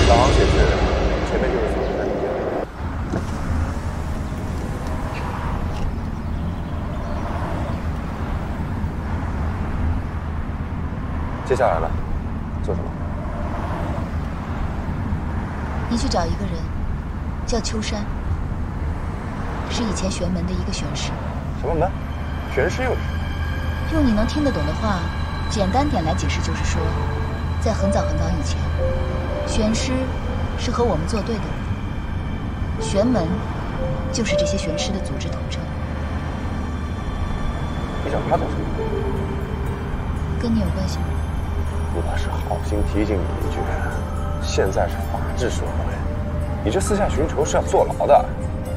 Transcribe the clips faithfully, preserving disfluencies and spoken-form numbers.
导航显示前面就是苍城山地界。接下来呢？做什么？ 你去找一个人，叫秋山，是以前玄门的一个玄师。 什么门？玄师又是谁？ 用你能听得懂的话，简单点来解释，就是说，在很早很早以前，玄师是和我们作对的人，玄门就是这些玄师的组织统称。 你找他做什么？ 跟你有关系吗？ 我是好心提醒你一句，现在是法治社会，你这私下寻仇是要坐牢的。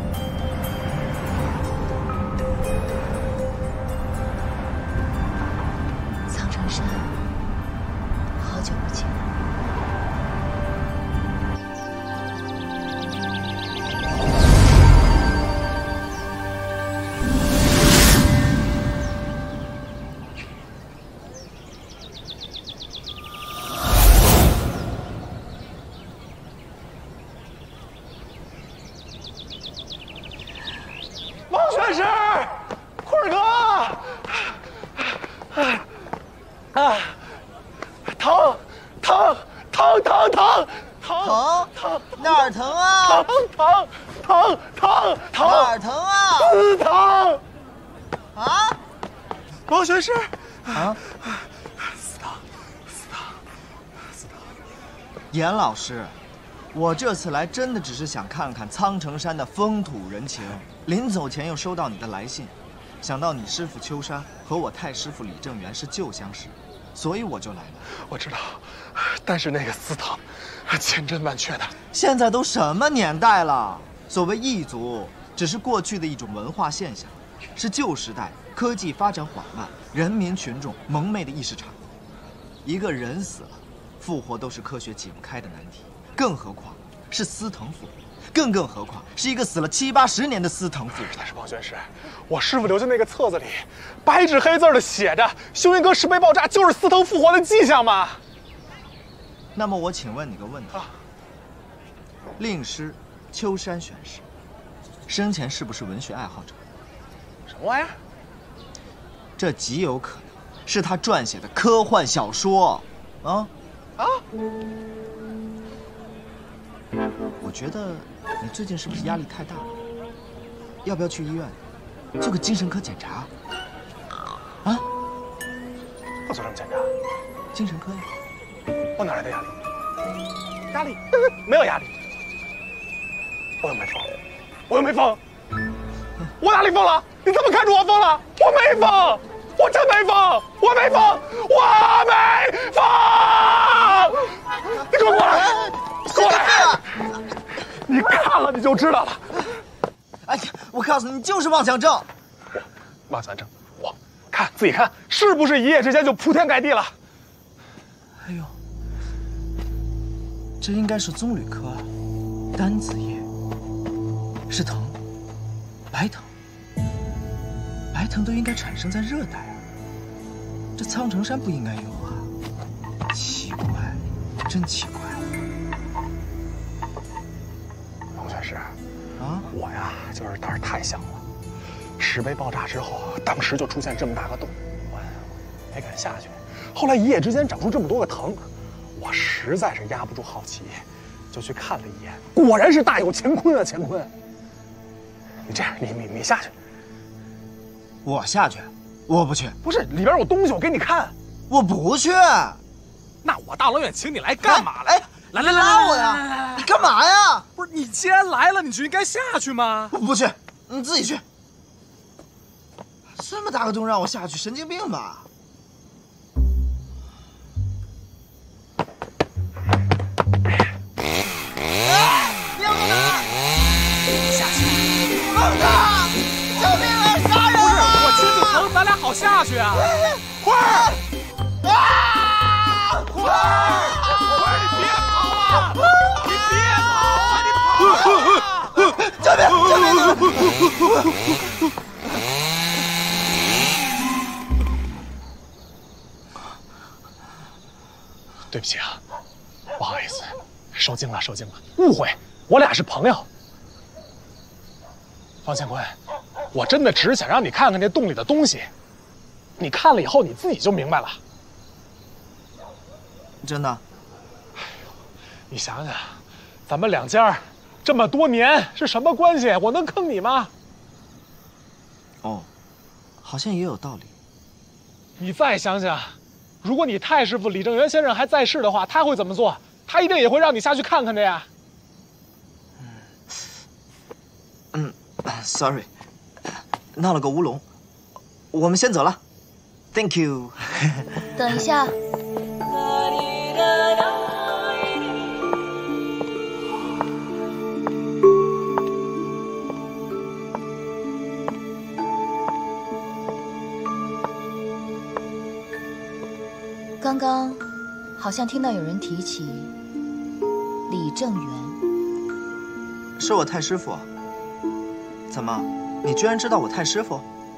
苍城山，好久不见。 王玄师，啊，死他，死他，死他！ 严老师，我这次来真的只是想看看苍城山的风土人情。临走前又收到你的来信，想到你师父秋山和我太师父李正元是旧相识，所以我就来了。 我知道，但是那个祠堂，千真万确的。 现在都什么年代了？所谓异族，只是过去的一种文化现象，是旧时代科技发展缓慢，人民群众蒙昧的意识产物。一个人死了，复活都是科学解不开的难题，更何况是司藤复活，更更何况是一个死了七八十年的司藤复活。 但是王玄师，我师父留下那个册子里，白纸黑字的写着修云阁石碑爆炸就是司藤复活的迹象嘛。 那么我请问你个问题：啊、令师秋山玄师生前是不是文学爱好者？ 什么玩意儿？ 这极有可能是他撰写的科幻小说，啊啊！我觉得你最近是不是压力太大了？要不要去医院做个精神科检查？啊？ 我做什么检查？ 精神科呀。 我哪来的压力？压力？没有压力。我又没疯，我又没疯。我哪里疯了？你怎么看出我疯了？我没疯，我真没疯，我没疯，我没疯！你给我过来，过来！你看了你就知道了。 哎呀，我告诉你，你就是妄想症。 我妄想症，我看自己看，是不是一夜之间就铺天盖地了？ 哎呦，这应该是棕榈科单子叶，是藤，白藤。白藤都应该产生在热带啊，这苍城山不应该有啊！奇怪，真奇怪。 王玄师， 啊， 我呀就是胆儿太小了。石碑爆炸之后，当时就出现这么大个洞，我没敢下去。后来一夜之间长出这么多个藤，我实在是压不住好奇，就去看了一眼，果然是大有乾坤啊！乾坤，你这样，你你你下去。 我下去，我不去。 不是，里边有东西，我给你看。 我不去。 那我大老远请你来干嘛来？ 哎，来来拉我呀！你干嘛呀？ 不是，你既然来了，你就应该下去吗？ 我不去，你自己去。这么大个洞让我下去，神经病吧？哎，别碰他！ 下去！ 碰他！救命啊！杀人！ 亲就疼，咱俩好下去啊！ 花儿， 啊！ 花儿，花儿，你别跑啊！你别跑啊！你跑啊！ 救命！救命！ 对不起啊，不好意思， 受惊了，受惊了，误会，我俩是朋友。方乾坤，我真的只是想让你看看那洞里的东西，你看了以后你自己就明白了。 真的？ 哎呦，你想想，咱们两家这么多年是什么关系？我能坑你吗？ 哦，好像也有道理。 你再想想，如果你太师傅李正元先生还在世的话，他会怎么做？他一定也会让你下去看看的呀。 嗯，sorry， 闹了个乌龙，我们先走了 ，Thank you 。 等一下。刚刚好像听到有人提起李正元， 是我太师傅。怎么，你居然知道我太师傅？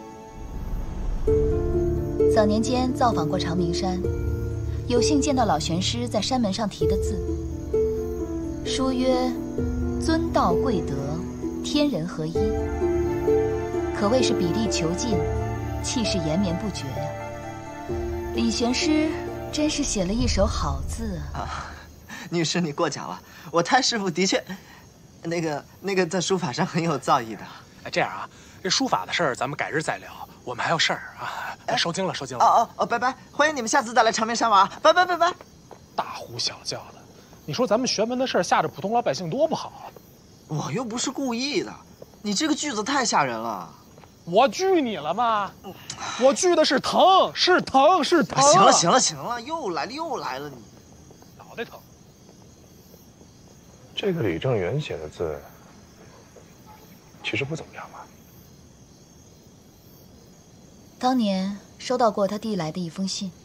早年间造访过长明山，有幸见到老玄师在山门上题的字，书曰“尊道贵德，天人合一”，可谓是笔力遒劲，气势延绵不绝呀。李玄师真是写了一手好字啊！ 啊，女士你过奖了，我太师傅的确，那个那个在书法上很有造诣的。 哎，这样啊，这书法的事儿咱们改日再聊，我们还有事儿啊。哎，收惊了，收惊了。 哦哦哦，拜拜！欢迎你们下次再来长明山玩，拜拜拜拜。 大呼小叫的，你说咱们玄门的事儿吓着普通老百姓多不好啊！ 我又不是故意的，你这个句子太吓人了。 我惧你了吗？我惧的是疼，是疼，是疼。 行了行了行了，又来了又来了，你脑袋疼。 这个李正元写的字，其实不怎么样吧？ 当年收到过他递来的一封信。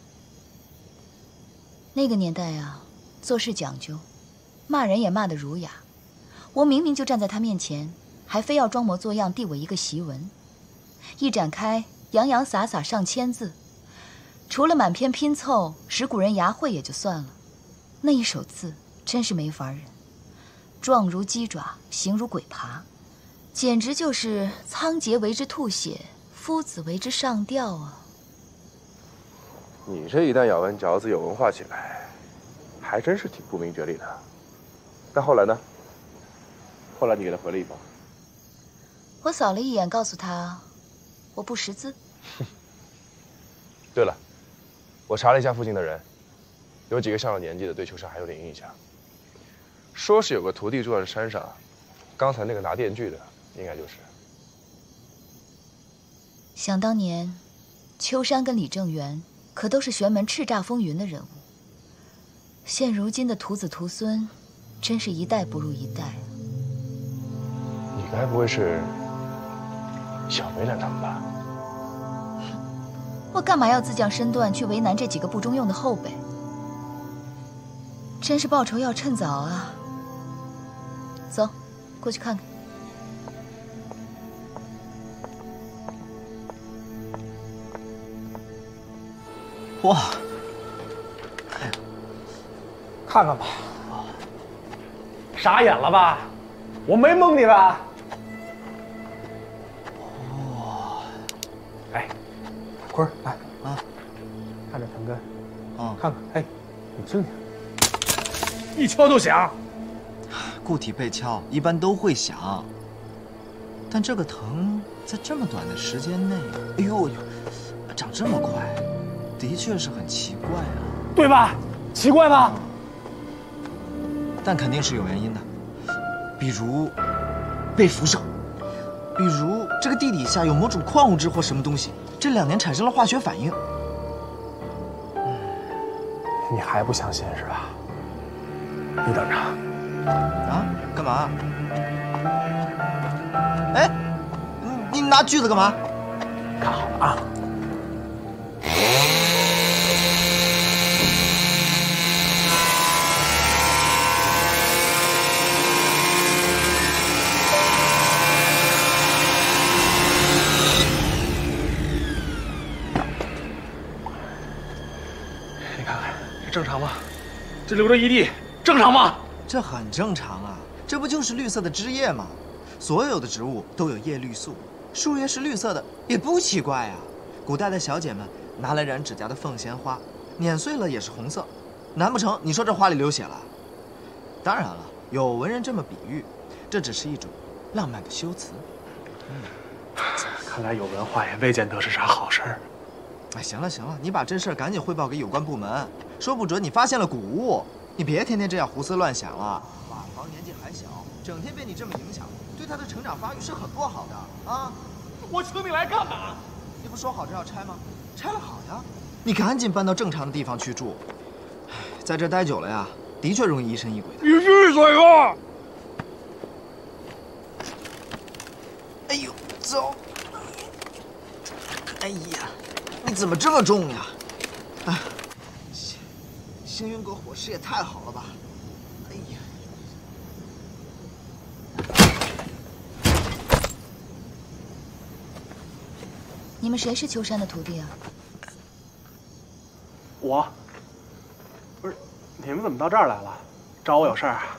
那个年代啊，做事讲究，骂人也骂得儒雅。我明明就站在他面前，还非要装模作样递我一个檄文。一展开，洋洋洒洒上千字，除了满篇拼凑使古人牙慧也就算了，那一手字真是没法忍，状如鸡爪，形如鬼爬，简直就是仓颉为之吐血，夫子为之上吊啊！ 你这一旦咬文嚼字有文化起来，还真是挺不明觉厉的。但后来呢？后来你给他回了一封。 我扫了一眼，告诉他我不识字。 对了，我查了一下附近的人，有几个上了年纪的对秋山还有点印象。说是有个徒弟住在山上，刚才那个拿电锯的应该就是。 想当年，秋山跟李正元可都是玄门叱咤风云的人物。现如今的徒子徒孙，真是一代不如一代啊！ 你该不会是小梅兰他们吧？ 我干嘛要自降身段去为难这几个不中用的后辈？真是报仇要趁早啊！走，过去看看。 哇， 看看吧。傻眼了吧？我没蒙你吧？ 哇， 哎，坤儿，来啊， 看这藤根， 啊， 看看，哎，你听听，一敲就响。 固体被敲一般都会响，但这个藤在这么短的时间内，哎呦呦，长这么快，的确是很奇怪啊， 对吧？奇怪吧？ 但肯定是有原因的，比如被辐射，比如这个地底下有某种矿物质或什么东西，这两年产生了化学反应。 嗯，你还不相信是吧？你等着。 啊？干嘛？哎，你你拿锯子干嘛？ 看好了啊！你看看，这正常吗？这留着一地正常吗？ 这很正常啊，这不就是绿色的枝叶吗？所有的植物都有叶绿素，树叶是绿色的也不奇怪呀。古代的小姐们拿来染指甲的凤仙花，碾碎了也是红色，难不成你说这花里流血了？当然了，有文人这么比喻，这只是一种浪漫的修辞。 嗯，看来有文化也未见得是啥好事儿。 哎，行了行了，你把这事儿赶紧汇报给有关部门，说不准你发现了古物。你别天天这样胡思乱想了。瓦房年纪还小，整天被你这么影响，对他的成长发育是很不好的啊！ 我请你来干嘛？ 你不说好这要拆吗？拆了好呀，你赶紧搬到正常的地方去住。在这待久了呀，的确容易疑神疑鬼的。 你闭嘴吧！ 哎呦，走！哎呀，你怎么这么重呀？哎。星云阁伙食也太好了吧！哎呀， 你们谁是秋山的徒弟啊？ 我，不是，你们怎么到这儿来了？找我有事儿啊？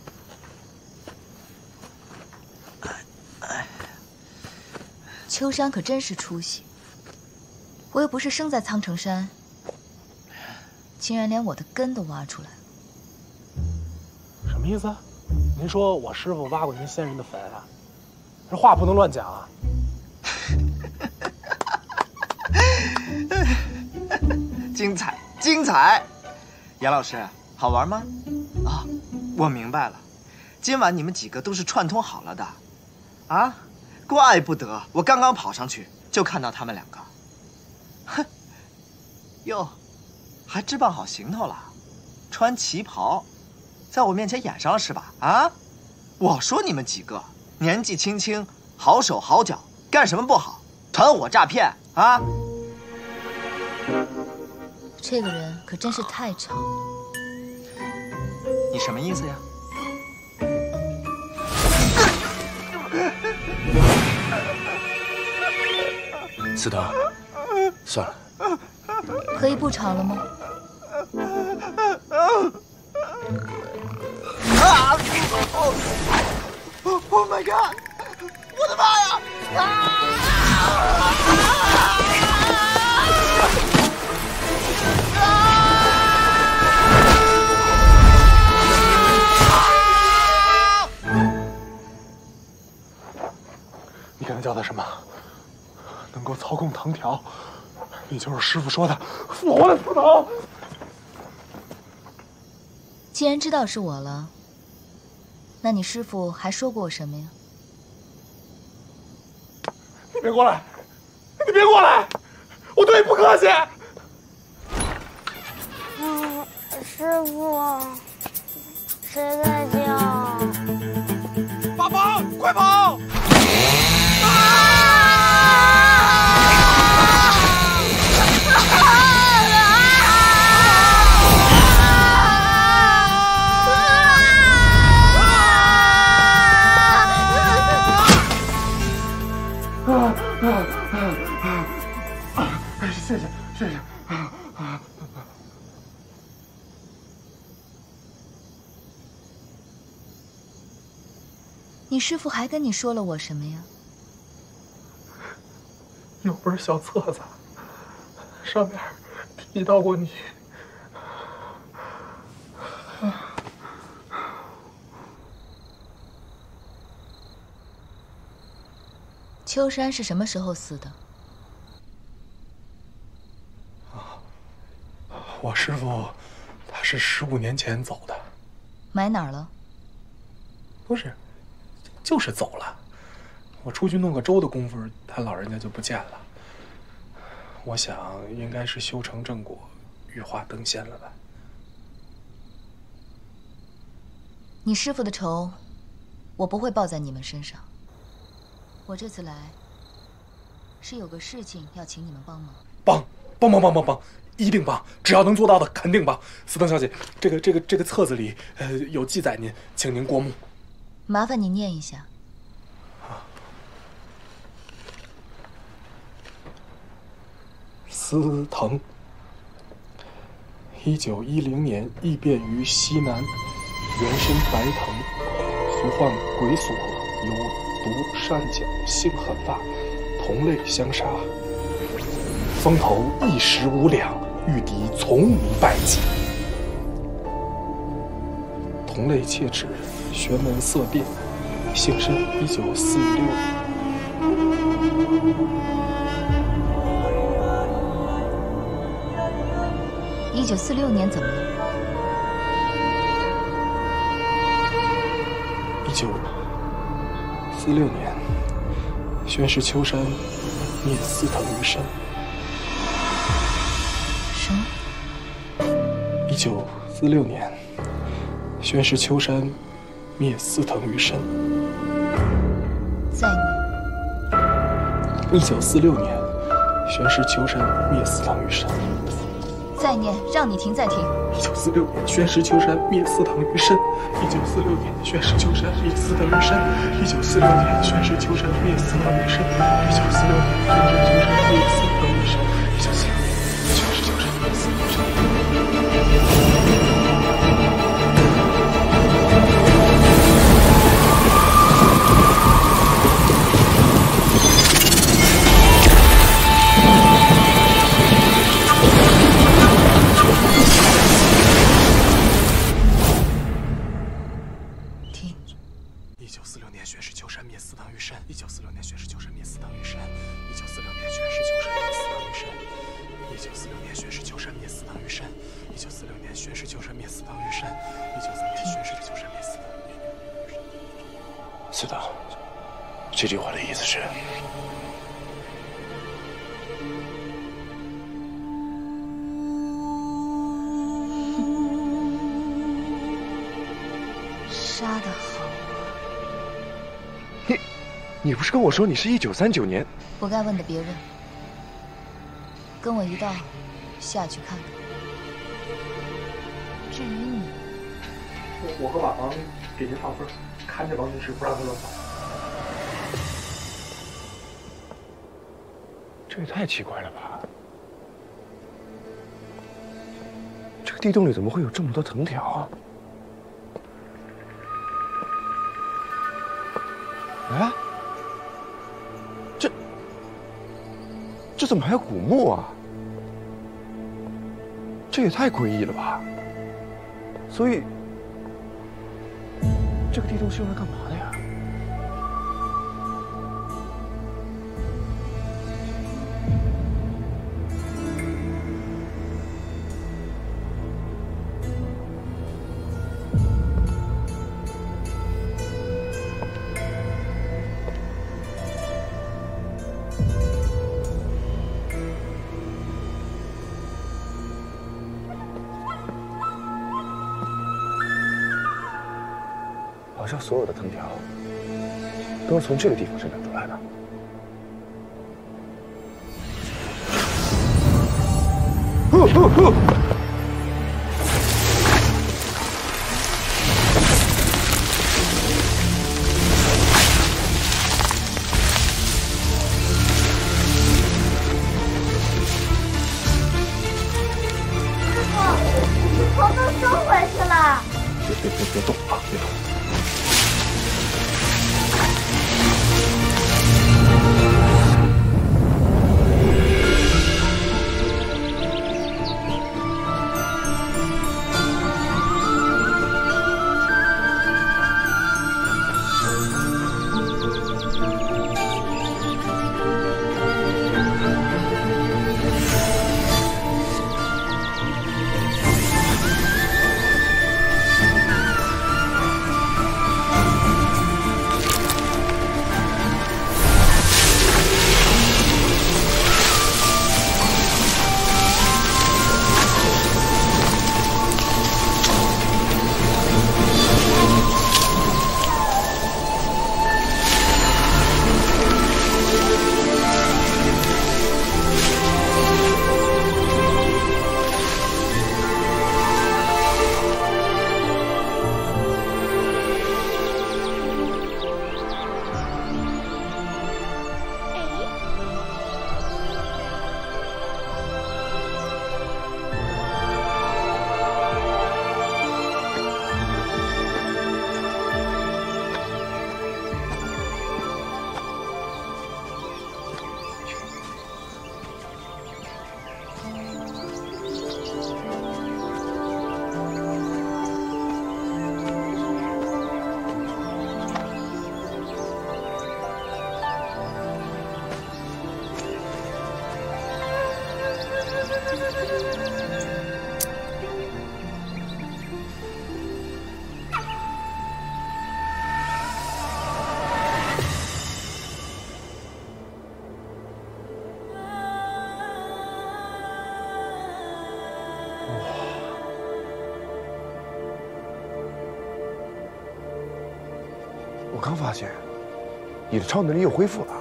秋山可真是出息，我又不是生在苍城山。竟然连我的根都挖出来了， 什么意思？您说我师傅挖过您先人的坟啊？这话不能乱讲啊！ 精彩，精彩！杨老师，好玩吗？啊、哦，我明白了，今晚你们几个都是串通好了的，啊，怪不得我刚刚跑上去就看到他们两个。哼，哟。还置办好行头了，穿旗袍，在我面前演上了是吧？啊！我说你们几个年纪轻轻，好手好脚，干什么不好？团伙诈骗啊！ 这个人可真是太吵了。 你什么意思呀？ 司藤，算了。 可以不吵了吗？ 啊 ！Oh my god！ 我的妈呀！ 你刚才叫他什么？能够操控藤条。你就是师傅说的复活的司藤。 既然知道是我了，那你师傅还说过我什么呀？ 你别过来！你别过来！我对你不客气。 嗯，师傅，谁在叫？ 八方，快跑！ 谢谢谢谢。 你师父还跟你说了我什么呀？ 有本小册子，上面提到过你。 秋山是什么时候死的？ 我师父他是十五年前走的。 埋哪儿了？ 不是，就是走了。我出去弄个粥的功夫，他老人家就不见了。我想应该是修成正果，羽化登仙了吧。 你师父的仇，我不会报在你们身上。我这次来，是有个事情要请你们帮忙。 帮帮帮帮帮帮！一定帮，只要能做到的肯定帮。司藤小姐，这个这个这个册子里，呃，有记载您，请您过目。 麻烦你念一下。 啊。司藤，一九一零年异变于西南原身白藤，俗唤鬼锁，有毒善角，性狠辣，同类相杀。风头一时无两，遇敌从无败绩。同类妾指玄门色变，性身一九四六。 一九四六年怎么了？ 一九四六年，宣室秋山灭司藤于身。 什么？ 一九四六年，宣室秋山灭司藤于身。 再念。 一九四六年，宣室秋山灭司藤于身。 再念，让你停再停。 一九四六年，宣室秋山灭司藤于身。一九四六年，宣室秋山灭司藤于身。一九四六年，宣室秋山灭司藤于身。一九四六年，宣室秋山灭司藤于身。一九四六年，宣室秋山灭司藤于身。一九四六年，宣室秋山灭司藤于身。一九四六年，宣室秋山灭司藤于身。一九四六年，宣室秋山灭司藤于身。一九四六年，宣室秋山灭司藤于身。一九四六年，宣室秋山灭司藤于身。一九四六年，宣室秋山灭司藤于身。 司藤，这句话的意思是？ 杀得好啊！ 你，你不是跟我说你是一九三九年？ 不该问的别问，跟我一道下去看看。至于你， 我和瓦房给您放风，看着王军师，不让他乱跑。 这也太奇怪了吧！这个地洞里怎么会有这么多藤条啊？哎，这这怎么还有古墓啊？这也太诡异了吧！所以，这个地洞是用来干嘛的呀？好像所有的藤条都是从这个地方生长出来的。呼呼呼！ 师傅，头都收回去了。 别别别别动啊！别动！ 我刚发现，你的超能力又恢复了。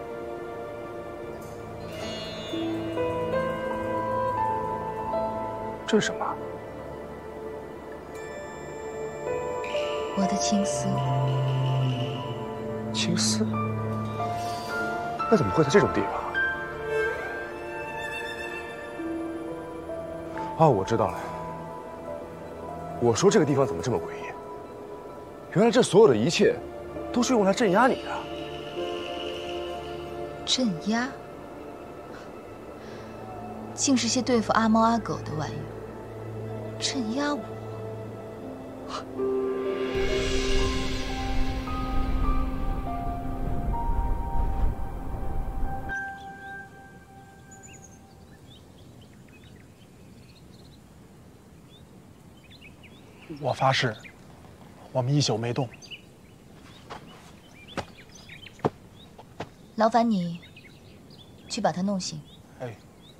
这是什么？ 我的青丝。 青丝？那怎么会在这种地方？哦，我知道了。我说这个地方怎么这么诡异？原来这所有的一切，都是用来镇压你的。 镇压？竟是些对付阿猫阿狗的玩意儿。镇压我？ 我发誓，我们一宿没动。 劳烦你去把他弄醒。 哎。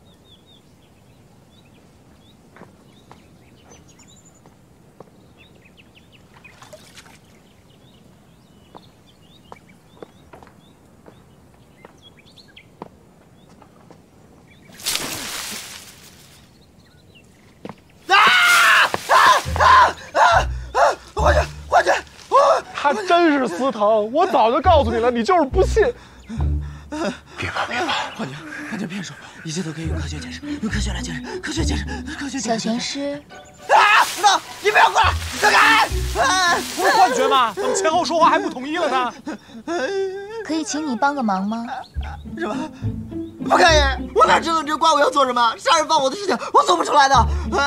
他真是司藤，我早就告诉你了，你就是不信。 别怕，别怕， 幻觉，幻觉骗术，一切都可以用科学解释，用科学来解释，科学解释，科学解释。 小玄师， 啊！那你不要过来，走开！ 不是幻觉吗？怎么前后说话还不统一了呢？ 可以请你帮个忙吗？ 什么？不可以！我哪知道你这怪我要做什么？杀人放火的事情我做不出来的。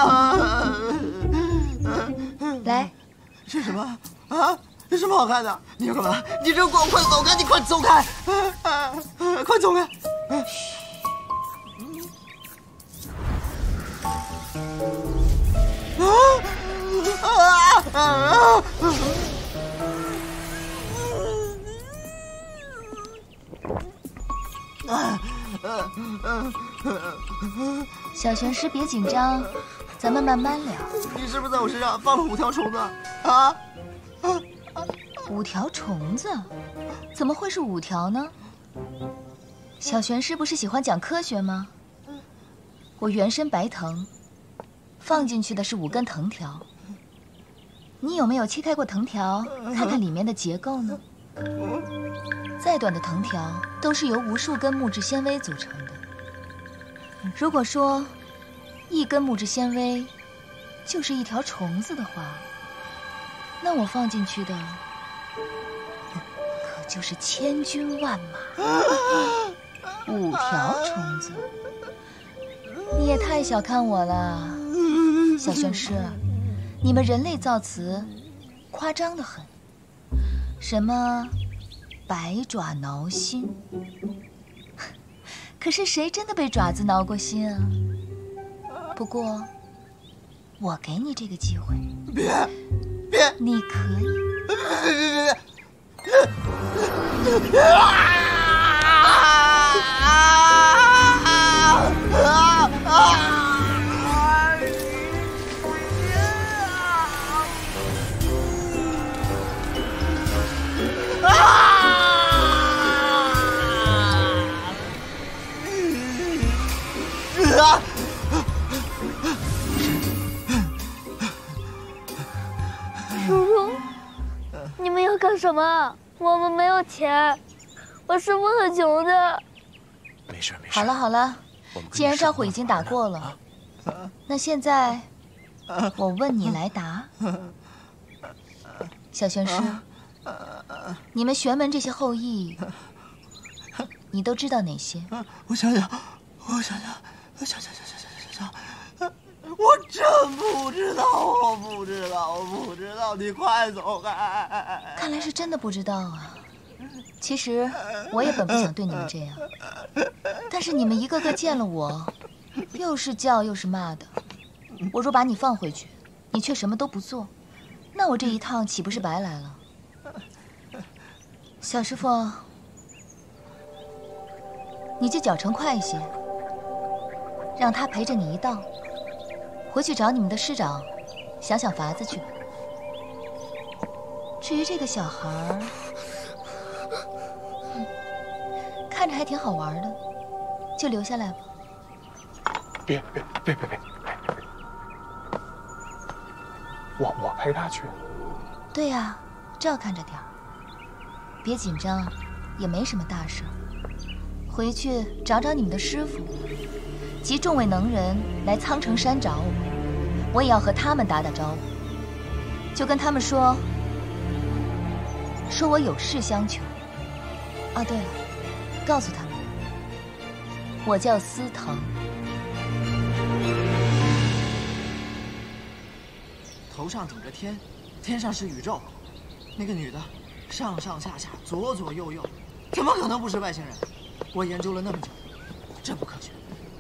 来， 是什么？啊？有什么好看的？你要干嘛？你这给我快走开！你快走开！啊啊、快走开！啊啊啊啊！ 小玄师别紧张，咱们慢慢聊。 你是不是在我身上放了五条虫子？啊？ 五条虫子？怎么会是五条呢？小玄师不是喜欢讲科学吗？我原身白藤，放进去的是五根藤条。你有没有切开过藤条，看看里面的结构呢？再短的藤条都是由无数根木质纤维组成的。如果说一根木质纤维就是一条虫子的话，那我放进去的可就是千军万马。五条虫子，你也太小看我了，小玄师。你们人类造词夸张得很，什么百爪挠心，可是谁真的被爪子挠过心啊？不过，我给你这个机会， 别，别， 你可以。 别别别别别！啊啊啊！啊！ 叔叔，你们要干什么？我们没有钱，我师父很穷的。 没事没事。 好了好了，既然招呼已经打过了，那现在我问你来答。小玄师，你们玄门这些后裔，你都知道哪些？ 我想想，我想想，我想想想想想想想，我真不知道，我不知道，我不知道，你快走开！ 看来是真的不知道啊。其实我也本不想对你们这样，但是你们一个个见了我， 又是叫又是骂的。我若把你放回去，你却什么都不做，那我这一趟岂不是白来了？小师傅，你就脚程快一些，让他陪着你一道，回去找你们的师长，想想法子去吧。至于这个小孩儿，嗯，看着还挺好玩的，就留下来吧。 别别别别别！我我陪他去。 对呀，照看着点儿，别紧张，也没什么大事儿。回去找找你们的师傅，集众位能人来苍城山找我，我也要和他们打打招呼，就跟他们说，说我有事相求。啊，对了，告诉他们，我叫司藤。 头上顶着天，天上是宇宙。那个女的，上上下下，左左右右，怎么可能不是外星人？我研究了那么久，真不科学。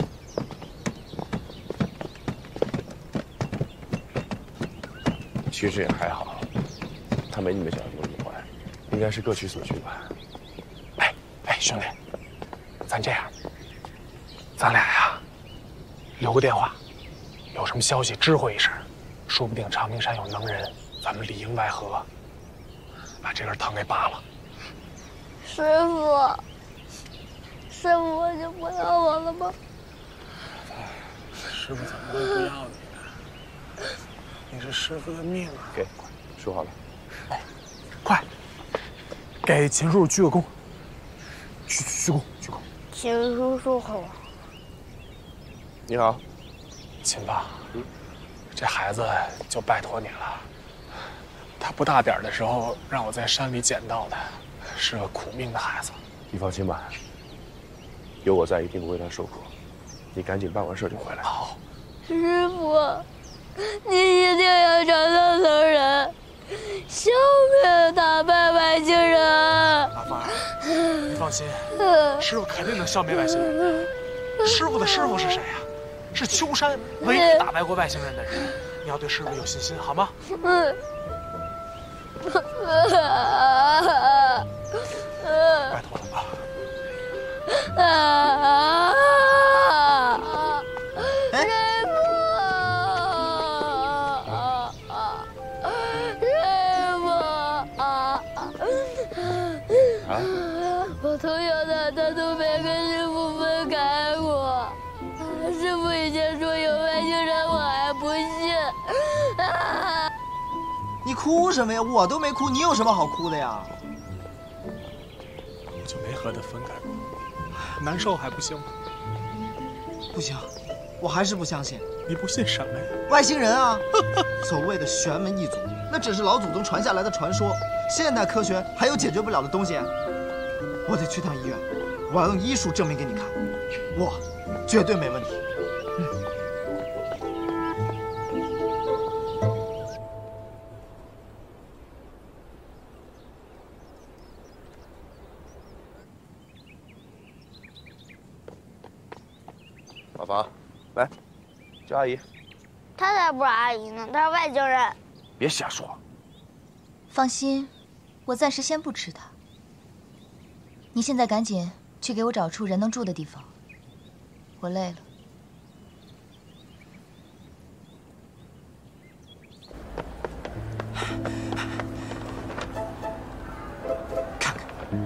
其实也还好，他没你们想的那么坏，应该是各取所需吧。 哎哎，兄弟，咱这样，咱俩呀，留个电话，有什么消息知会一声。说不定长明山有能人，咱们里应外合，把这根藤给拔了。 师傅，师傅，我就不要我了吧？ 师傅怎么会不要你呢？你是师傅的命啊！ 给，说好了。 哎，快，给秦叔叔鞠个躬。鞠鞠躬，鞠躬。 秦叔叔好。 你好， 秦爸。嗯。这孩子就拜托你了。他不大点的时候让我在山里捡到的，是个苦命的孩子。 你放心吧，有我在，一定不会让他受苦。你赶紧办完事就回来。 好。 师傅，你一定要找到能人，消灭打败外星人。 老范儿，你放心，师傅肯定能消灭外星人。师傅的师傅是谁呀？是秋山唯一打败过外星人的人，你要对师傅有信心，好吗？嗯。拜托了吧。 啊！师傅！师傅！啊！我从小到大都没跟师傅分开过。师傅以前说有外星人，我还不信。啊！ 你哭什么呀？我都没哭，你有什么好哭的呀？ 我就没和他分开过，难受还不行吗？ 不行，我还是不相信。 你不信什么呀？ 外星人啊！所谓的玄门一族，那只是老祖宗传下来的传说，现代科学还有解决不了的东西。我得去趟医院，我要用医术证明给你看，我绝对没问题。嗯。 老房，来，叫阿姨。 他才不是阿姨呢，他是外星人。 别瞎说。 放心，我暂时先不吃它。你现在赶紧去给我找处人能住的地方，我累了。 看看，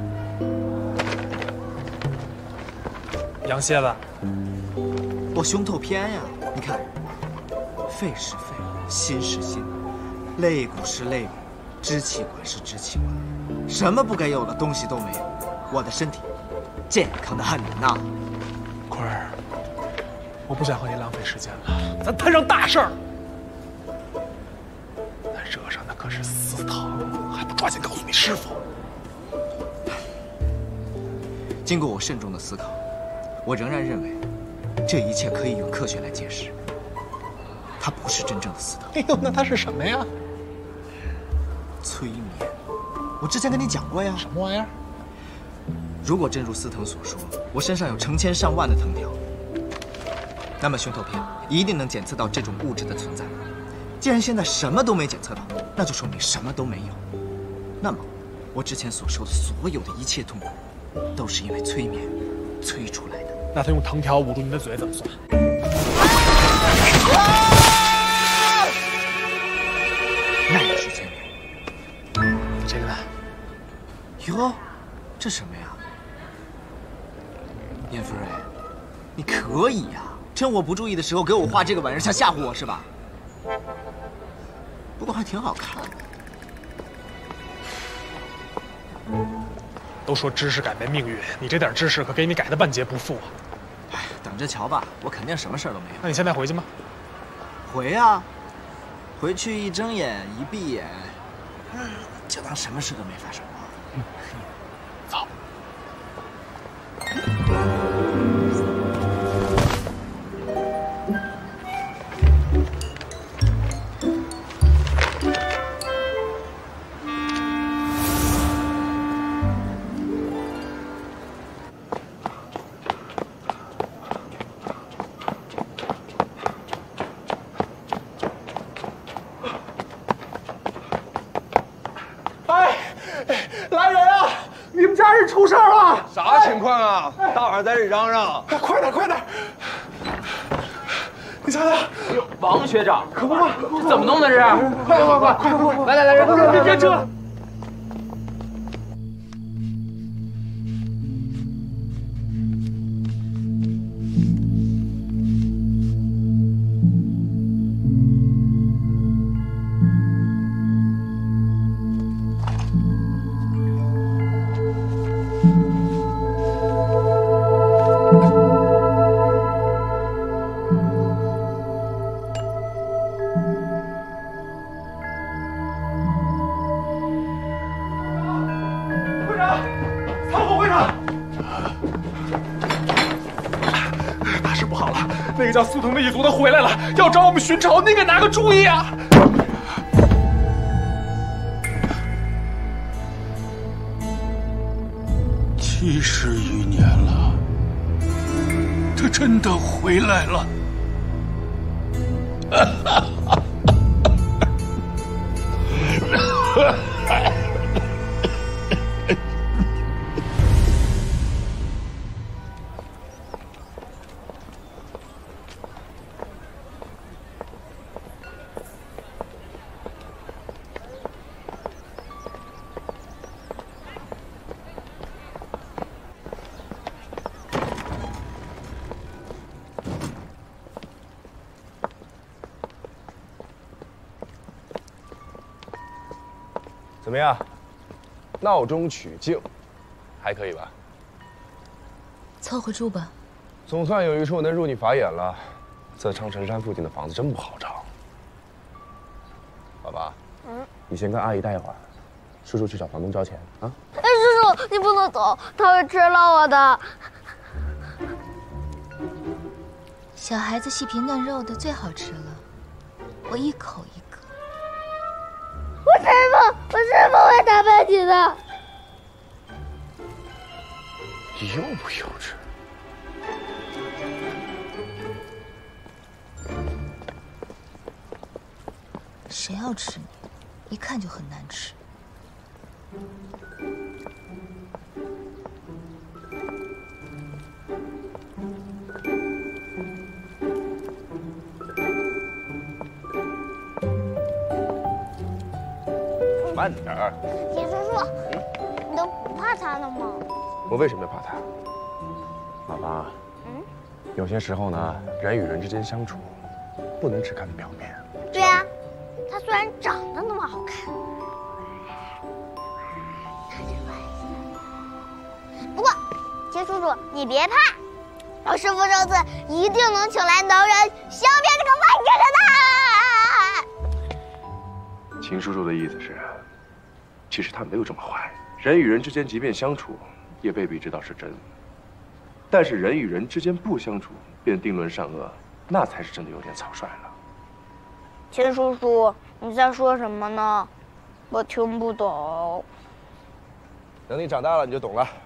羊蝎子， 我胸透偏呀！你看，肺是肺，心是心，肋骨是肋骨，支气管是支气管，什么不该有的东西都没有。我的身体健康的很呐。 坤儿，我不想和你浪费时间了，咱摊上大事儿。咱惹上的可是司藤，还不抓紧告诉你师傅？ 经过我慎重的思考，我仍然认为，这一切可以用科学来解释。他不是真正的司藤。 哎呦，那他是什么呀？ 催眠。我之前跟你讲过呀。 什么玩意儿？ 如果真如司藤所说，我身上有成千上万的藤条， 那么熏透片一定能检测到这种物质的存在。既然现在什么都没检测到，那就说明什么都没有。那么，我之前所受的所有的一切痛苦，都是因为催眠催出来的。 那他用藤条捂住你的嘴怎么算？ 那也是催眠。 这个呢？ 哟，这什么呀？燕夫人，你可以呀、啊，趁我不注意的时候给我画这个玩意儿，想吓唬我是吧？不过还挺好看的。 都说知识改变命运，你这点知识可给你改的半截不复啊！ 哎，等着瞧吧，我肯定什么事儿都没有。 那你现在回去吗？ 回啊，回去一睁眼一闭眼，就当什么事都没发生过。 嗯，走。 出事了！ 啥情况啊？大晚上在这嚷嚷！ 快点，快点！你瞧瞧， 王学长， 可不嘛， 这怎么弄的？这是？ 快快快快快快！ 来来来，人别别车！ 那个叫苏腾的一族的回来了，要找我们寻仇，您给拿个主意啊！ 七十余年了，他真的回来了。 怎么样？闹中取静，还可以吧？ 凑合住吧。 总算有一处能入你法眼了。这长城山附近的房子真不好找。宝宝，嗯，你先跟阿姨待一会儿，叔叔去找房东交钱啊。 哎，叔叔，你不能走，他会吃了我的。 小孩子细皮嫩肉的最好吃了，我一口一个。 我师傅，我师傅会打败你的。 你幼不幼稚？ 谁要吃你？一看就很难吃。 慢点儿。 铁叔叔，你都不怕他了吗？ 我为什么要怕他？宝宝，嗯，有些时候呢，人与人之间相处，不能只看表面。 对呀、啊，他虽然长得那么好看，不过，铁叔叔你别怕，我师傅这次一定能请来能人消灭这个坏人的。 秦叔叔的意思是，其实他没有这么坏。人与人之间即便相处，也未必知道是真。但是人与人之间不相处，便定论善恶，那才是真的有点草率了。 秦叔叔，你在说什么呢？我听不懂。 等你长大了，你就懂了。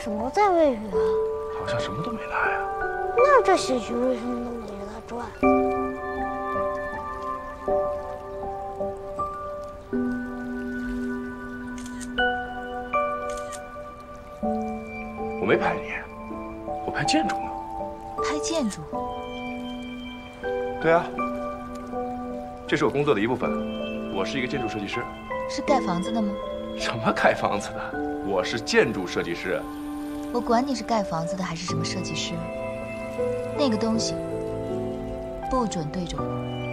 什么在喂鱼啊？ 好像什么都没拉呀。 那这些鱼为什么都围着它转？ 我没拍你，我拍建筑呢。 拍建筑？ 对啊，这是我工作的一部分。我是一个建筑设计师。 是盖房子的吗？ 什么盖房子的？我是建筑设计师。 我管你是盖房子的还是什么设计师，那个东西不准对着我。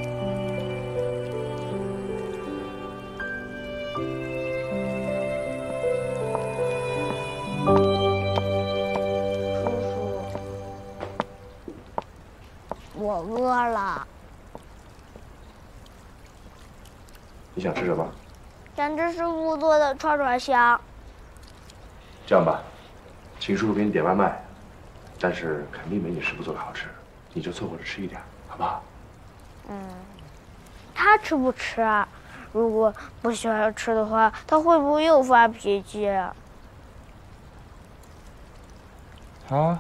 我饿了。 你想吃什么？ 想吃师傅做的串串香。 这样吧，请叔叔给你点外卖，但是肯定没你师傅做的好吃，你就凑合着吃一点，好不好？ 嗯，他吃不吃啊？如果不喜欢吃的话，他会不会又发脾气啊？ 啊？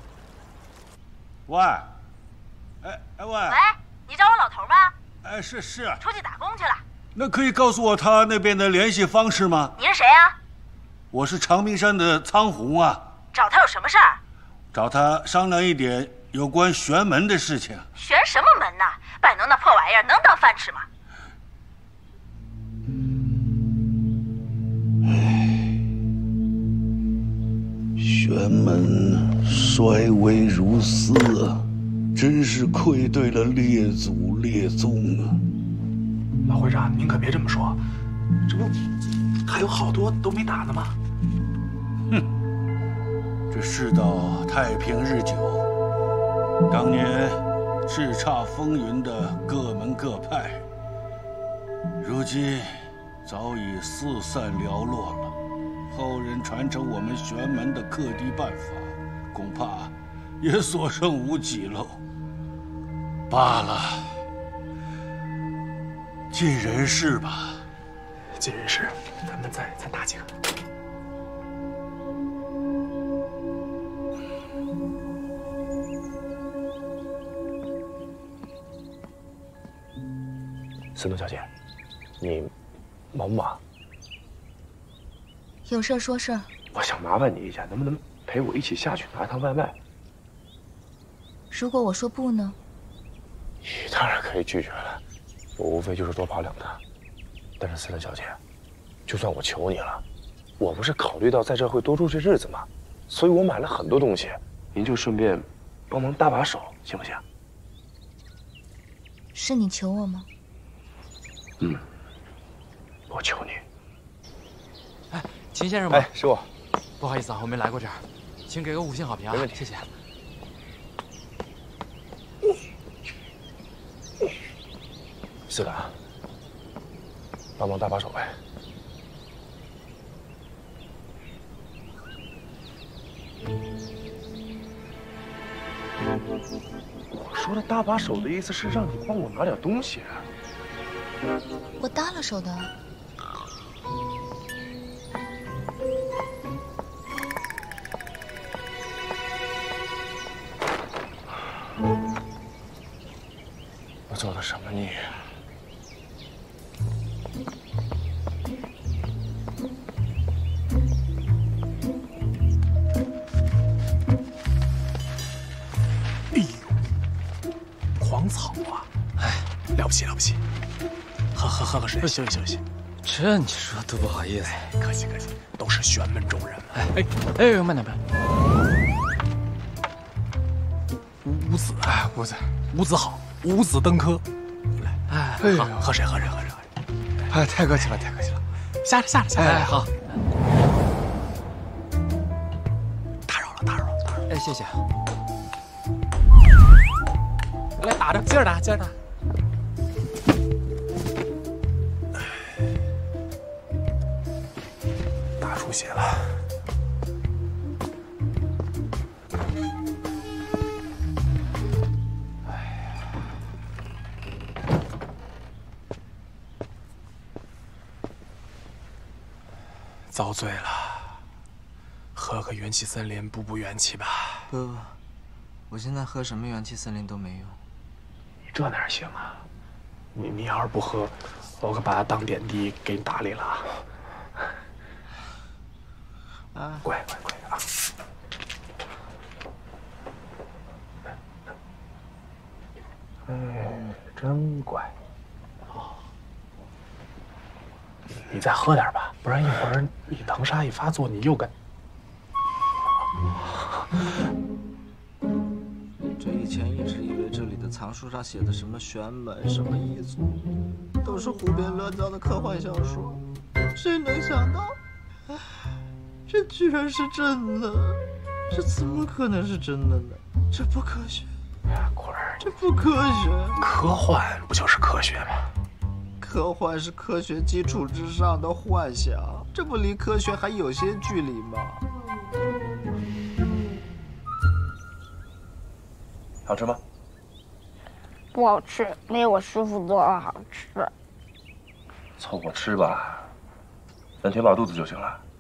喂，哎哎喂！ 喂，你找我老头吗？ 哎，是是。 出去打工去了。 那可以告诉我他那边的联系方式吗？ 你是谁啊？ 我是长明山的苍红啊。 找他有什么事儿？ 找他商量一点有关玄门的事情。 玄什么门呐？摆弄那破玩意儿能当饭吃吗？ 玄门衰微如斯啊，真是愧对了列祖列宗啊！ 老会长，您可别这么说，这不还有好多都没打呢吗？ 哼，这世道太平日久，当年叱咤风云的各门各派，如今早已四散寥落了。后人传承我们玄门的克敌办法，恐怕也所剩无几喽。罢了，尽人事吧。 尽人事，咱们再再打几个。 森东小姐，你忙不忙？ 有事儿说事儿。 我想麻烦你一下，能不能陪我一起下去拿一趟外卖？ 如果我说不呢？ 你当然可以拒绝了，我无非就是多跑两趟。但是森东小姐，就算我求你了，我不是考虑到在这会多住些日子吗？所以我买了很多东西，您就顺便帮忙搭把手，行不行？ 是你求我吗？ 嗯，我求你。 哎，秦先生吗？ 哎，是我。 不好意思啊，我没来过这儿，请给个五星好评啊！ 没问题， 谢谢。 四个，帮忙搭把手呗。我说的搭把手的意思是让你帮我拿点东西。 我搭了手的。我做的什么孽？ 哎呦，狂草啊！哎，了不起了不起！喝喝喝个水，休息休息。 这你说多不好意思。 哎，客气客气，都是玄门中人嘛。 哎哎哎，慢点慢点。 五子啊，五子，五子好，五子登科。来，哎，好，喝水喝水喝水喝水。哎，太客气了太客气了，下着下着下着。 哎，好。 打扰了打扰了打扰了。 哎，谢谢。 来打着，接着打接着打。大出血了。遭罪了，喝个喝元气森林补补元气吧。 不不，我现在喝什么元气森林都没用。 你这哪行啊？你你要是不喝，我可把它当点滴给你打理了啊！啊，乖乖乖啊！哎，真乖。好，你再喝点吧，不然一会儿你藤沙一发作，你又跟…… 这以前一直以为这里的藏书上写的什么玄门、什么异族，都是胡编乱造的科幻小说。谁能想到，这居然是真的？这怎么可能是真的呢？这不科学！ 坤儿， 这不科学。 科幻不就是科学吗？ 科幻是科学基础之上的幻想，这不离科学还有些距离吗？ 好吃吗？ 不好吃，没有我师傅做的好吃。 凑合吃吧，能填饱肚子就行了。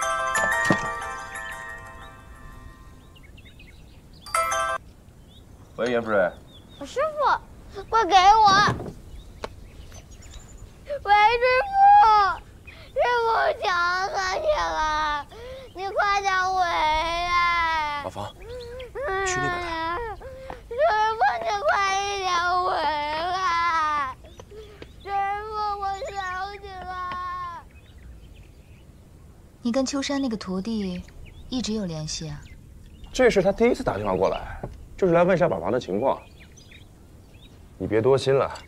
喂，严夫人。 师傅，快给我！喂，师傅，师傅想死你了，你快点回来！ 老方，去那边谈。 师傅，你快一点回来！师傅，我想你了。 你跟秋山那个徒弟一直有联系啊？ 这是他第一次打电话过来，就是来问一下宝宝的情况。你别多心了。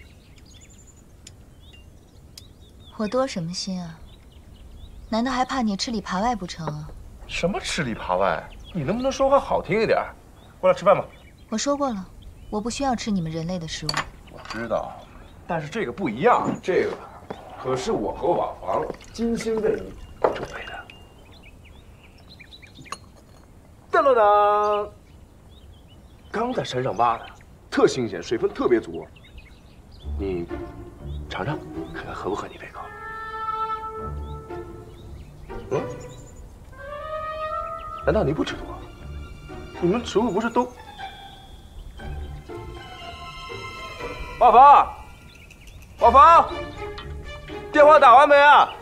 我多什么心啊？难道还怕你吃里扒外不成啊？ 什么吃里扒外？你能不能说话好听一点？过来吃饭吧。 我说过了，我不需要吃你们人类的食物。 我知道，但是这个不一样，这个可是我和瓦房精心为你准备的。当当当！刚在山上挖的，特新鲜，水分特别足。你尝尝，看看合不合你胃口。嗯？难道你不吃多？你们食物不是都……瓦房，瓦房，电话打完没啊？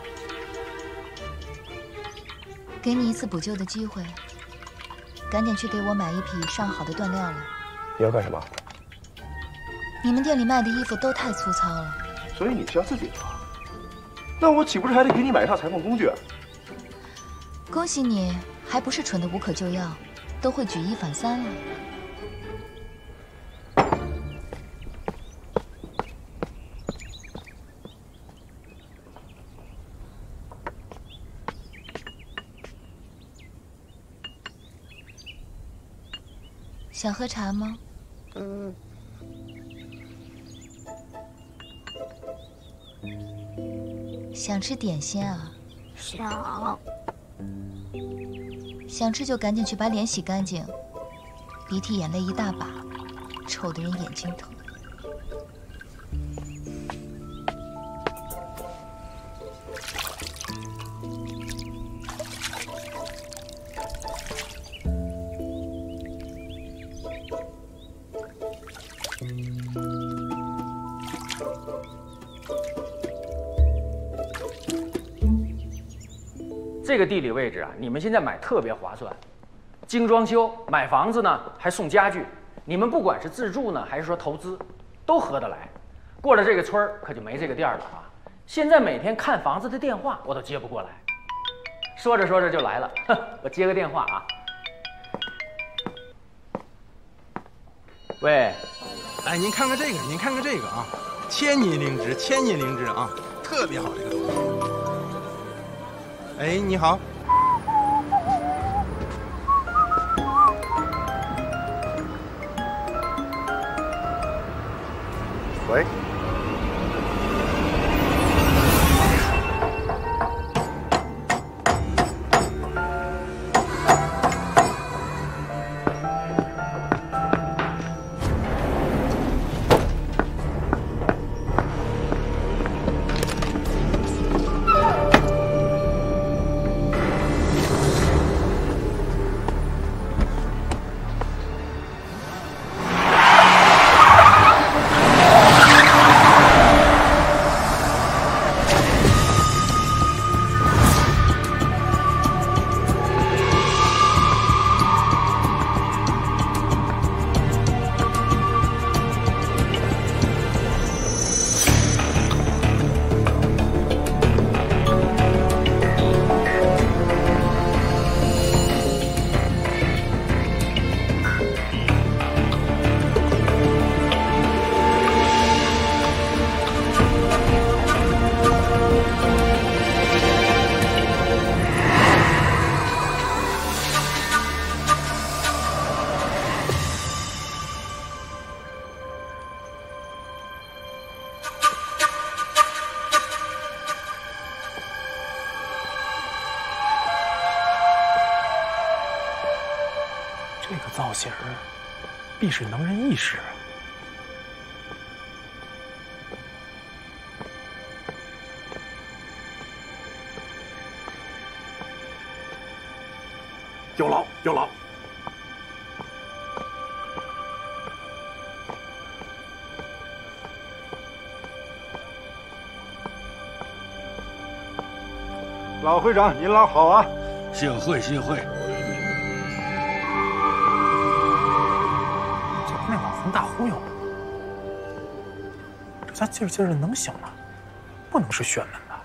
给你一次补救的机会，赶紧去给我买一匹上好的缎料来。 你要干什么？ 你们店里卖的衣服都太粗糙了， 所以你是要自己做？那我岂不是还得给你买一套裁缝工具？ 恭喜你，还不是蠢的无可救药，都会举一反三了。想喝茶吗？ 嗯。 想吃点心啊？ 想。 想吃就赶紧去把脸洗干净，鼻涕眼泪一大把，臭得人眼睛疼。 这个地理位置啊，你们现在买特别划算，精装修，买房子呢还送家具，你们不管是自住呢，还是说投资，都合得来。过了这个村儿，可就没这个店了啊！现在每天看房子的电话我都接不过来，说着说着就来了，哼，我接个电话啊。喂， 哎，您看看这个，您看看这个啊，千年灵芝，千年灵芝啊，特别好这个东西。哎，你好。 喂。 这个造型必是能人异士啊！有劳有劳。 老会长，您老好啊！ 幸会幸会。 这不是网红大忽悠吗？这家劲儿劲儿的能行吗？不能是玄门吧？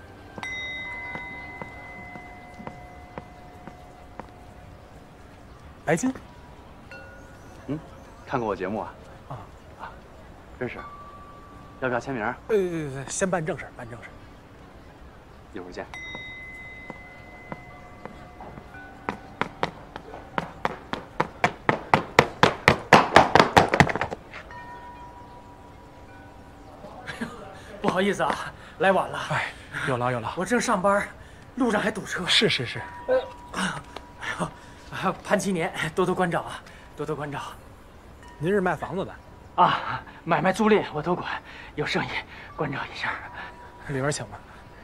白金。 嗯，看过我节目啊？ 啊啊，认识。要不要签名？ 呃，先办正事，办正事。 一会儿见。 不好意思啊，来晚了。 哎，有劳有劳。 我正上班，路上还堵车。 是是是。 呃，哎呦，潘七年，多多关照啊，多多关照。 您是卖房子的？ 啊，买卖租赁我都管，有生意关照一下。 里边请吧。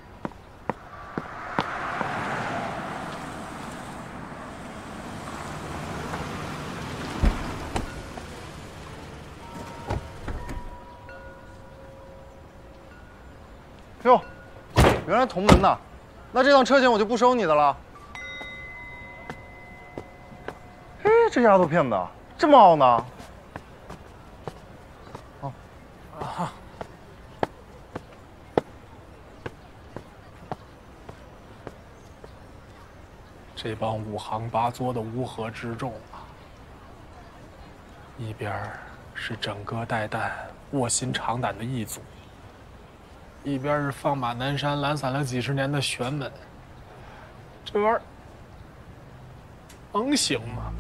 哟，原来同门呐，那这趟车钱我就不收你的了。哎，这丫头片子这么傲呢？哦， 啊，这帮五行八作的乌合之众啊，一边是枕戈待旦、卧薪尝胆的异族。一边是放马南山、懒散了几十年的玄门，这玩意儿能行吗？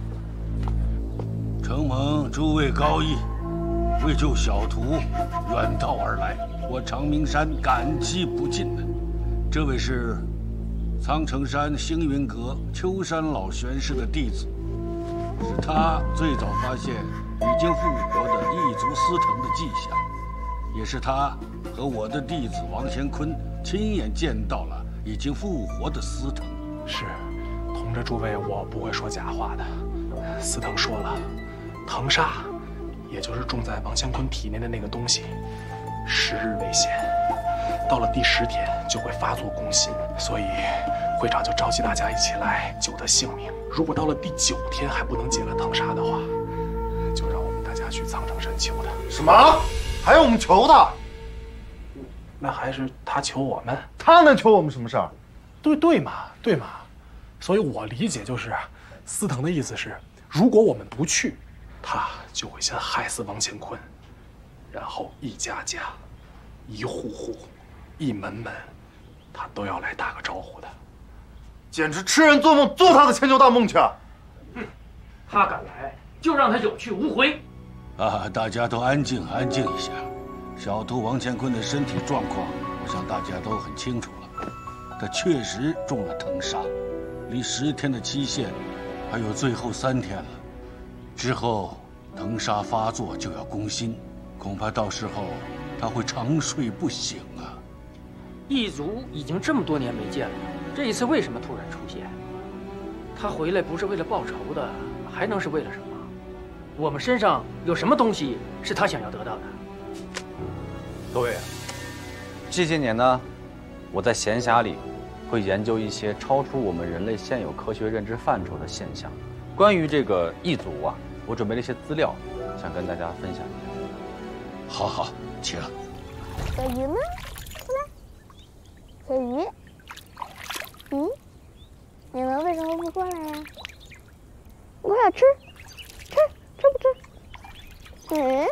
承蒙诸位高义，为救小徒远道而来，我长明山感激不尽。这位是苍城山星云阁秋山老玄师的弟子，是他最早发现已经复活的异族司藤的迹象，也是他和我的弟子王乾坤亲眼见到了已经复活的司藤。 是，同着诸位，我不会说假话的。司藤说了，藤煞，也就是种在王乾坤体内的那个东西，十日为限，到了第十天就会发作攻心，所以会长就召集大家一起来救他性命。如果到了第九天还不能解了藤煞的话，就让我们大家去苍城山求他。 什么？还要我们求他？ 那还是他求我们， 他能求我们什么事儿？ 对对嘛，对嘛。所以我理解就是，司藤的意思是，如果我们不去，他就会先害死王乾坤，然后一家家、一户户、一门门，他都要来打个招呼的。 简直痴人做梦，做他的千秋大梦去！ 哼，他敢来，就让他有去无回。 啊，大家都安静安静一下。小徒王乾坤的身体状况，我想大家都很清楚了。他确实中了藤煞，离十天的期限还有最后三天了。之后藤煞发作就要攻心，恐怕到时候他会长睡不醒啊。 异族已经这么多年没见了，这一次为什么突然出现？他回来不是为了报仇的，还能是为了什么？我们身上有什么东西是他想要得到的？ 各位啊，这些年呢，我在闲暇里会研究一些超出我们人类现有科学认知范畴的现象。关于这个异族啊，我准备了一些资料，想跟大家分享一下。 好好，请。 小鱼呢？过来，小鱼。嗯，你们为什么不过来呀？我想吃，吃吃不吃？嗯。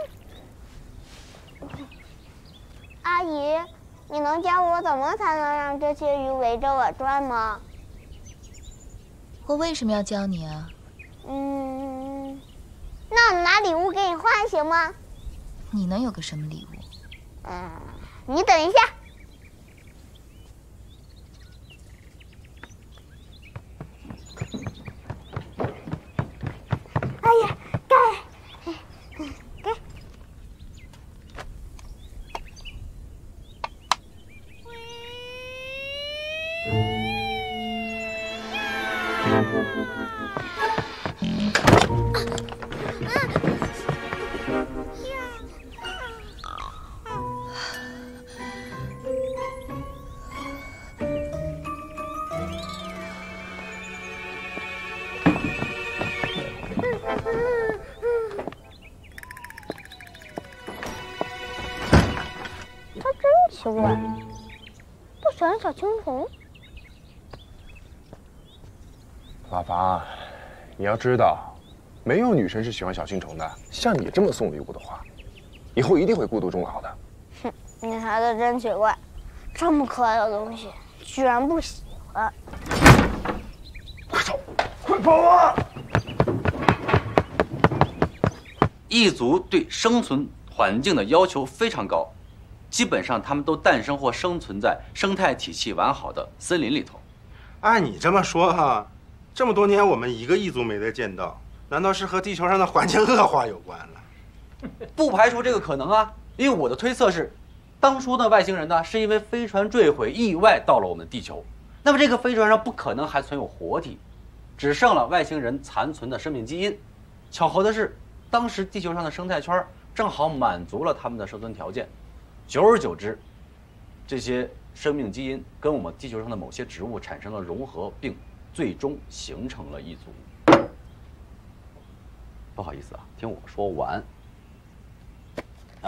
阿姨，你能教我怎么才能让这些鱼围着我转吗？ 我为什么要教你啊？ 嗯，那我拿礼物给你换行吗？ 你能有个什么礼物？ 嗯，你等一下。 奇怪，不喜欢小青虫。 老房，你要知道，没有女生是喜欢小青虫的。像你这么送礼物的话，以后一定会孤独终老的。 哼，你孩子真奇怪，这么可爱的东西居然不喜欢。 快走，快跑啊！ 异族对生存环境的要求非常高，基本上他们都诞生或生存在生态体系完好的森林里头。 按你这么说哈，这么多年我们一个异族没得见到，难道是和地球上的环境恶化有关了？ 不排除这个可能啊，因为我的推测是，当初的外星人呢是因为飞船坠毁意外到了我们地球，那么这个飞船上不可能还存有活体，只剩了外星人残存的生命基因。巧合的是，当时地球上的生态圈正好满足了他们的生存条件，久而久之，这些生命基因跟我们地球上的某些植物产生了融合，并最终形成了异族。不好意思啊，听我说完。啊，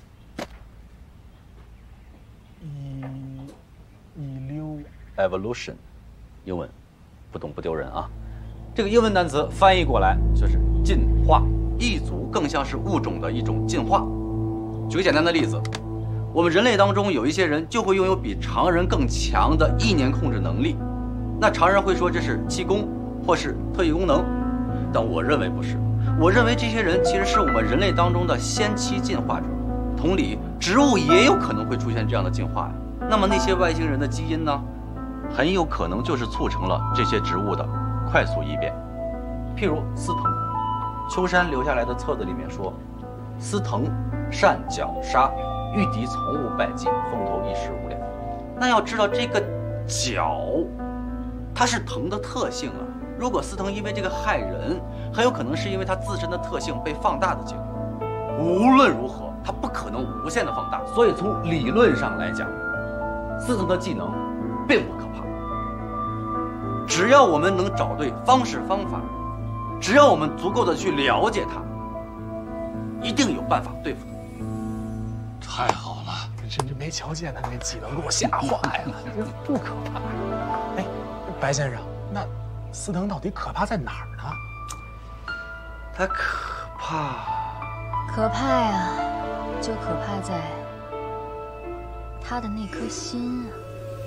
一一溜 evolution， 英文，不懂不丢人啊。这个英文单词翻译过来就是进化，异族更像是物种的一种进化。举个简单的例子，我们人类当中有一些人就会拥有比常人更强的意念控制能力，那常人会说这是气功或是特异功能，但我认为不是。我认为这些人其实是我们人类当中的先期进化者。同理，植物也有可能会出现这样的进化呀。那么那些外星人的基因呢，很有可能就是促成了这些植物的快速异变。譬如司藤，秋山留下来的册子里面说，司藤善绞杀，御敌从无败绩，风头一时无两。那要知道这个绞，它是藤的特性啊。如果司藤因为这个害人，很有可能是因为它自身的特性被放大的结果。无论如何，它不可能无限的放大，所以从理论上来讲，司藤的技能并不可怕。只要我们能找对方式方法，只要我们足够的去了解它，一定有办法对付它。 太好了， 甚至没瞧见他那技能，给我吓坏了，这不可怕。哎，白先生，那司藤到底可怕在哪儿呢？ 它可怕， 可怕呀，就可怕在他的那颗心啊。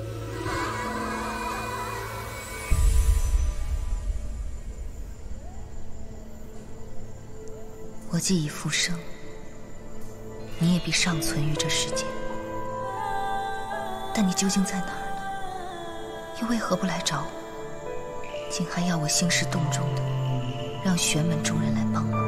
我既已复生，你也必尚存于这世间。但你究竟在哪儿呢？又为何不来找我？竟还要我兴师动众的，让玄门众人来帮我。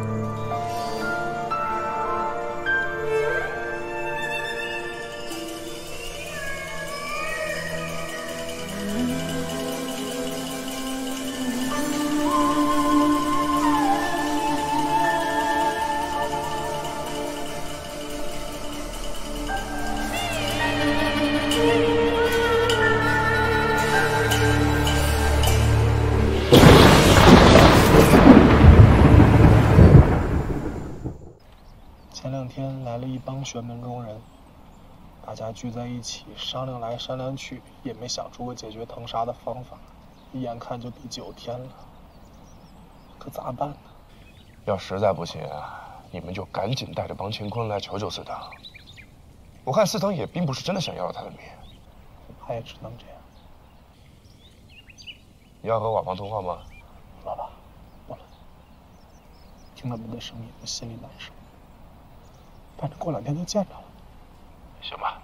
玄门中人，大家聚在一起商量来商量去，也没想出个解决藤杀的方法，眼看就第九天了，可咋办呢？ 要实在不行，你们就赶紧带着帮乾坤来求求司藤。我看司藤也并不是真的想要了他的命， 他也只能这样。 你要和瓦房通话吗？ 老爸，不了，听他们的声音，我心里难受。反正过两天就见着了， 行吧。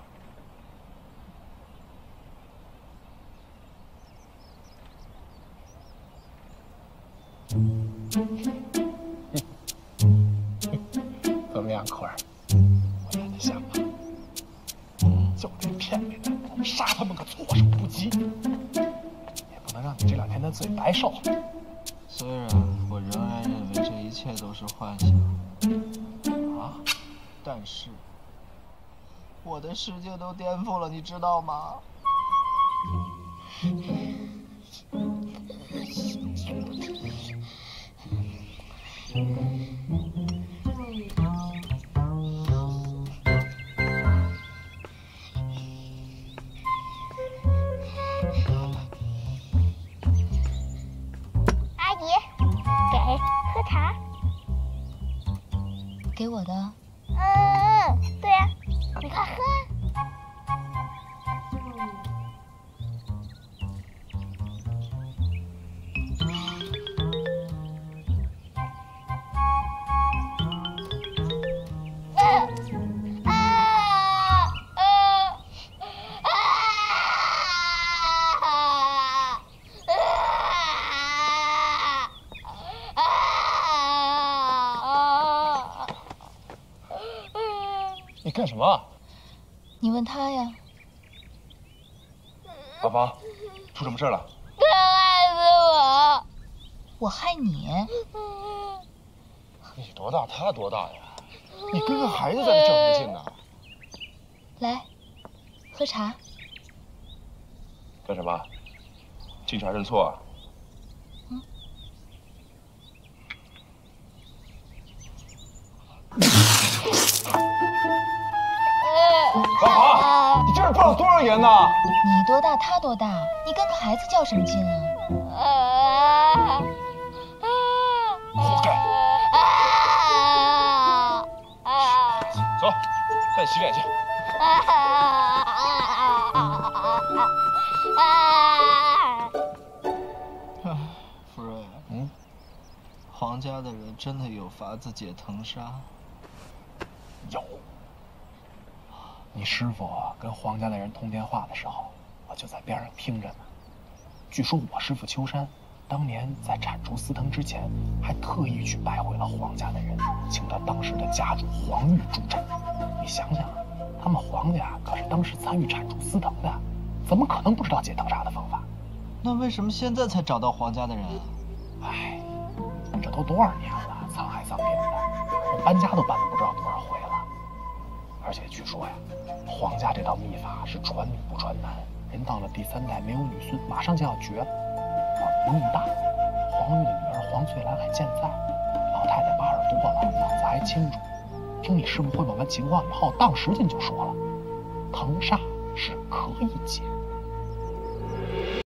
怎么样，可儿？我演的像吧？就这片面的，杀他们个措手不及，也不能让你这两天的罪白受。 虽然我仍然认为这一切都是幻想，啊。但是，我的世界都颠覆了，你知道吗？ 喝茶。 给我的。 嗯，对呀，你快喝。 你干什么？ 你问他呀。 宝宝，出什么事了？ 他害死我！ 我害你？ 你多大，他多大呀？你跟个孩子在这较什么劲呢？ 来，喝茶。 干什么？进去还认错啊？ 嗯。 宝宝，你这是灌了多少盐呢？ 你多大，他多大？你跟个孩子较什么劲啊？ 活该！走，带你洗脸去。 福瑞，嗯，皇家的人真的有法子解藤纱？ 有。你师傅跟皇家的人通电话的时候，我就在边上听着呢。据说我师傅秋山当年在铲除司藤之前，还特意去拜会了皇家的人，请他当时的家主黄玉助阵。你想想，他们皇家可是当时参与铲除司藤的，怎么可能不知道解藤纱的方法？ 那为什么现在才找到皇家的人啊？ 哎，这都多少年了，沧海桑田的，我搬家都搬了不知道多少回了。而且据说呀，皇家这套秘法是传女不传男，人到了第三代没有女孙，马上就要绝了。啊，那么大，黄玉的女儿黄翠兰还健在，老太太八十多了，脑子还清楚。听你师傅汇报完情况以后，当时间就说了，藤纱是可以解